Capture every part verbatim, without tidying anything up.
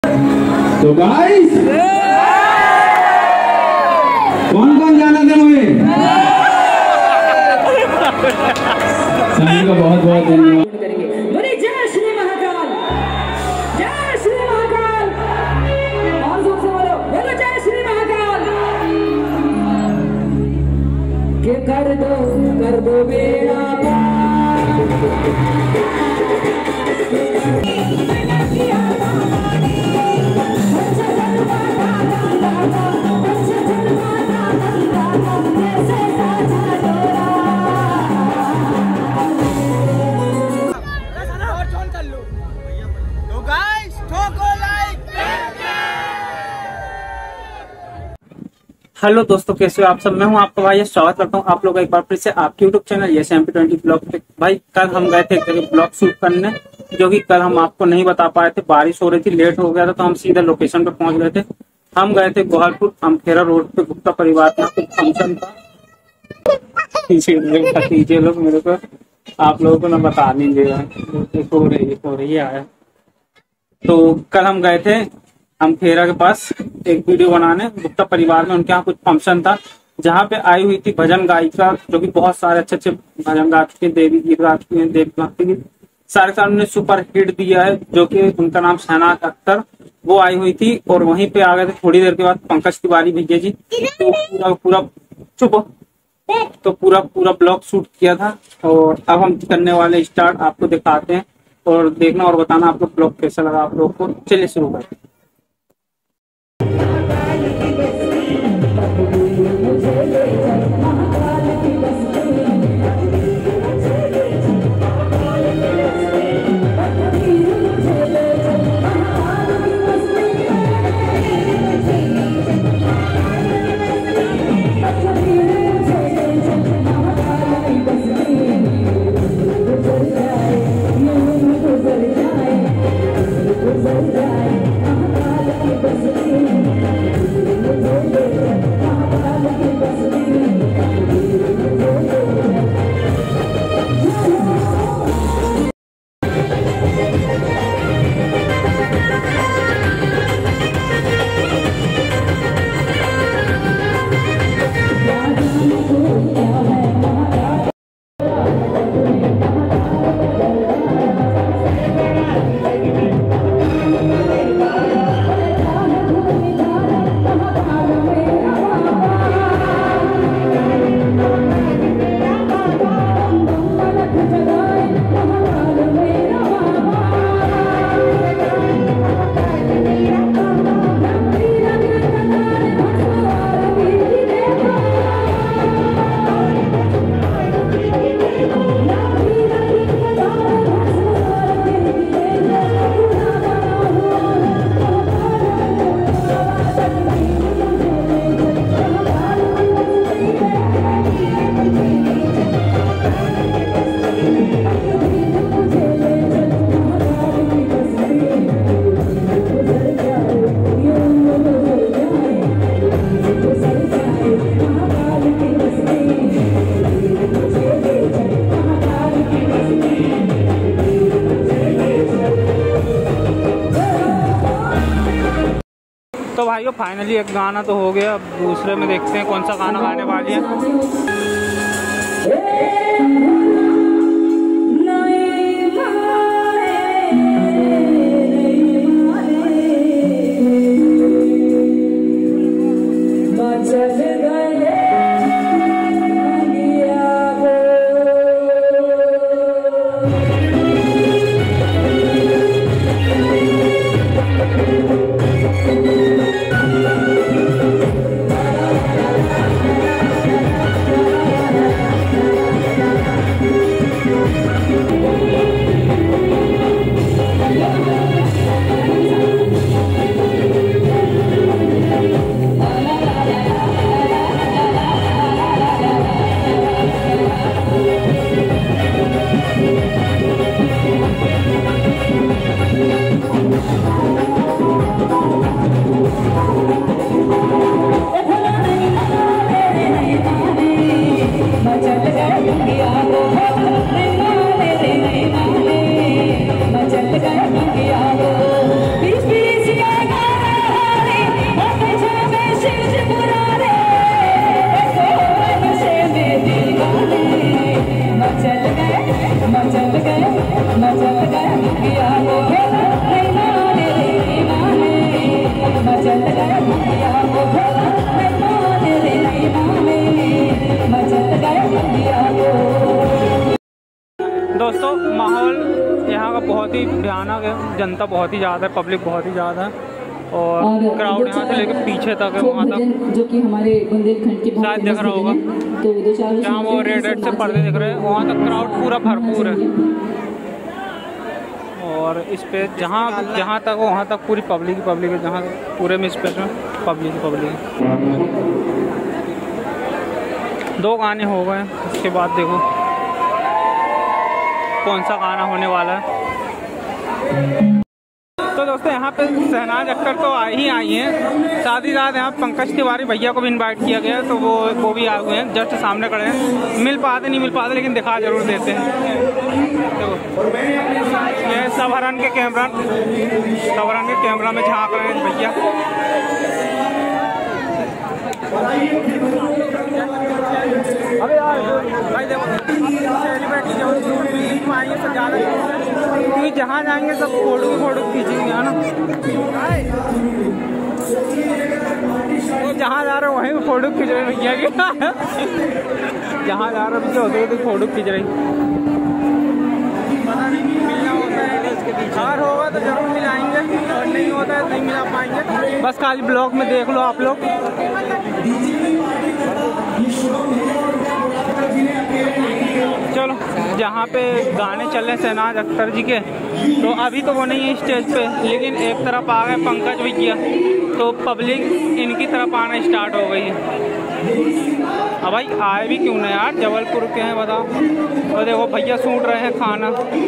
तो गाइस कौन कौन जाना थे मुझे सभी को बहुत बहुत धन्यवाद। बोले जय श्री महाकाल, जय श्री महाकाल, और जोर से बोलो, बोलो जय श्री महाकाल। के कर दो कर दो बेड़ा हेलो दोस्तों, कैसे हो आप सब। मैं हूं आपका भाई, स्वागत करता हूं आप लोग एक बार फिर से आपके YouTube channel S M P twenty blog पे। भाई कल हम गए थे ब्लॉग शूट करने, जो कि कल हम आपको नहीं बता पाए थे, बारिश हो रही थी, लेट हो गया था, तो हम सीधा लोकेशन पे पहुंच गए थे। हम गए थे गोहालपुर अमखेरा रोड पे, गुप्ता परिवार का कुछ फंक्शन था। कीजिए लोग मेरे को, आप लोगों को ना बता दीजिएगा हो रही हो रही है। तो कल हम गए थे अमखेरा के पास एक वीडियो बनाने, गुप्ता परिवार में उनके यहाँ कुछ फंक्शन था, जहाँ पे आई हुई थी भजन गायिका, जो कि बहुत सारे अच्छे अच्छे भजन गाती है, देवी गीत गाती है, देवी भक्ति गीत सारे सारे उन्होंने सुपर हिट दिया है, जो कि उनका नाम शहनाज अख्तर, वो आई हुई थी। और वहीं पे आ गए थे थोड़ी देर के बाद पंकज तिवारी भैया जी, तो पूरा पूरा चुप तो पूरा पूरा ब्लॉग शूट किया था। और अब हम करने वाले स्टार्ट, आपको दिखाते हैं और देखना और बताना आप लोग ब्लॉग कैसा लगा आप लोग को। चलिए शुरू करते हैं। तो भाइयों फाइनली एक गाना तो हो गया, अब दूसरे में देखते हैं कौन सा गाना गाने वाली है। लुधियाना के जनता बहुत ही ज़्यादा है, पब्लिक बहुत ही ज़्यादा है और क्राउड यहाँ से लेकर पीछे तक है वहाँ तक, जो कि हमारे बुंदेलखंड के शायद दिख रहा होगा तो दो चार जहाँ वो रेड रेड से पर्दे दिख रहे हैं वहाँ तक क्राउड पूरा भरपूर है। और इस पे जहाँ जहाँ तक वहाँ तक पूरी पब्लिक ही पब्लिक है, जहाँ पूरे में इस पे पब्लिक ही पब्लिक है। दो गाने हो गए, उसके बाद देखो कौन सा गाना होने वाला है। तो दोस्तों यहाँ पे शहनाज अख्तर तो आई ही आई हैं, साथ ही साथ यहाँ पंकज तिवारी भैया को भी इनवाइट किया गया है, तो वो वो भी आए हुए हैं, जस्ट सामने खड़े हैं। मिल पाते नहीं मिल पाते लेकिन दिखा जरूर देते हैं। देखो ये सबहरन के कैमरा सबहरन के कैमरा में झाँक रहे हैं भैया। अबे यार भाई देखो सेलिब्रिटी जो आएंगे सब ज़्यादा क्योंकि जहाँ जाएंगे सब फोटो फोटो खींचेंगे है ना, तो जहाँ जा रहे हो वहीं फोटो खींच रहे भैया की जहाँ जा रहे हो भैया होते तो फोटो खींच रही। पता नहीं मिलना होता है इसके पीछे, अगर होगा तो जरूर मिलाएंगे और नहीं होता है नहीं मिला पाएंगे। बस खाली ब्लॉग में देख लो आप लोग। चलो जहाँ पे गाने चल रहे हैं शहनाज अख्तर जी के, तो अभी तो वो नहीं है स्टेज पे, लेकिन एक तरफ आ गए पंकज भैया, तो पब्लिक इनकी तरफ आना स्टार्ट हो गई है। अब भाई आए भी क्यों ना यार, जबलपुर के हैं बताओ। और देखो भैया सूट रहे हैं खाना।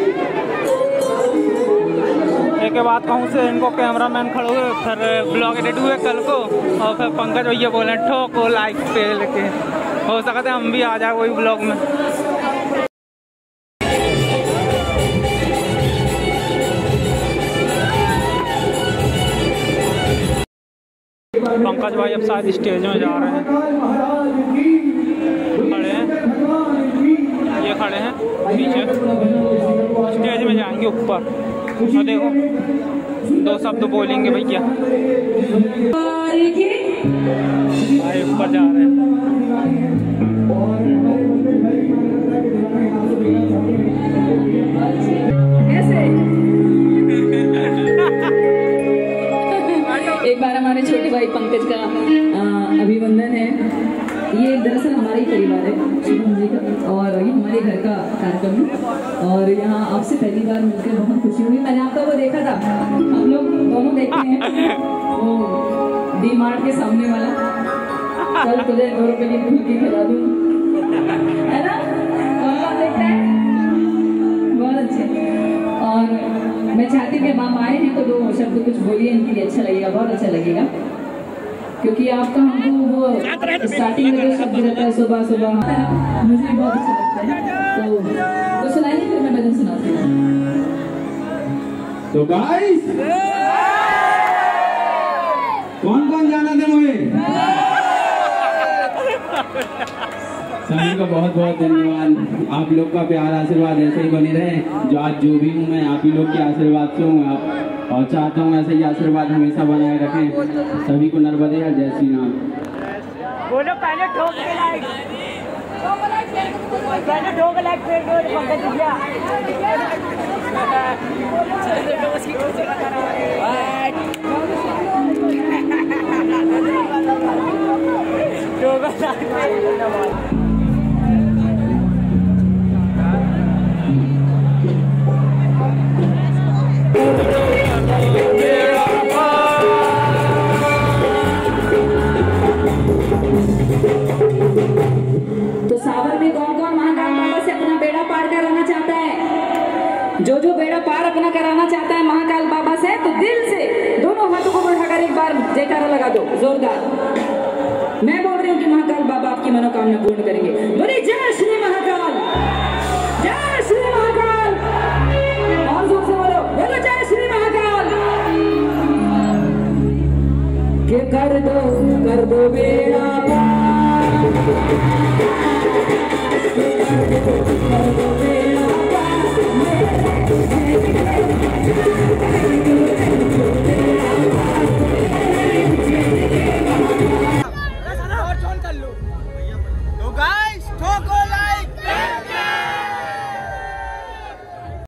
एक के बाद कहूँ से इनको कैमरामैन खड़े हुए, फिर ब्लॉग एडिट हुए कल को, और फिर पंकज भैया बोले ठोको लाइक पे लेके, हो सकता है हम भी आ जाए वही ब्लॉग में। पंकज भाई अब शायद स्टेज में जा रहे हैं, खड़े हैं, ये खड़े हैं पीछे, स्टेज में जाएंगे ऊपर। तो देखो दो शब्द बोलेंगे भैया, भाई ऊपर जा रहे हैं। एक बार हमारे छोटे भाई पंकज का आ, अभिवंदन है। ये दरअसल हमारा ही परिवार है शुभम जी का, और ये हमारे घर का कार्यक्रम है। और यहाँ आपसे पहली बार मिलकर बहुत खुशी हुई। मैंने आपका वो देखा था, हम लोग दोनों देखते हैं वो डी मार्ट के सामने वाला, कल तुझे दो रुपये की फुल्की खिला दूँ, है ना? कौन कौन देखता है? बहुत अच्छे। और मैं चाहती हूँ कि आप आए हैं तो दो शब्द कुछ बोलिए, इनके लिए अच्छा लगेगा, बहुत अच्छा लगेगा, क्योंकि आपका हमको वो स्टार्टिंग में जो शब्द रहता है सुबह सुबह, मुझे बहुत अच्छा लगता है। तो तो सुनाइए, फिर मैं भजन सुनाती हूँ। तो गाइस कौन कौन जाना थे मुझे? सभी का बहुत बहुत धन्यवाद। आप लोग का प्यार आशीर्वाद ऐसे ही बने रहे। जो आज जो भी हूँ मैं आप ही लोग के आशीर्वाद से हूँ, आप और चाहता हूँ ऐसे ही आशीर्वाद हमेशा बनाए रखें। सभी को नर्मदे या जय श्री राम। बोलो पहले ठोक के लाइक, पहले ठोक लाइक फिर पंकज भैया। तो सावन में कौन कौन महाकाल बाबा से अपना बेड़ा पार कराना चाहता है? जो जो बेड़ा पार अपना कराना चाहता है महाकाल बाबा से, तो दिल से दोनों हाथों को बढ़ाकर एक बार जयकारा लगा दो जोरदार। मैं बोल रही हूँ कि महाकाल बाबा आपकी मनोकामना पूर्ण करेंगे। बोले जय श्री महाकाल, जय श्री महाकाल, और जोर से बोलो, बोलो जय श्री महाकाल। के कर दो कर दो बेड़ा पार।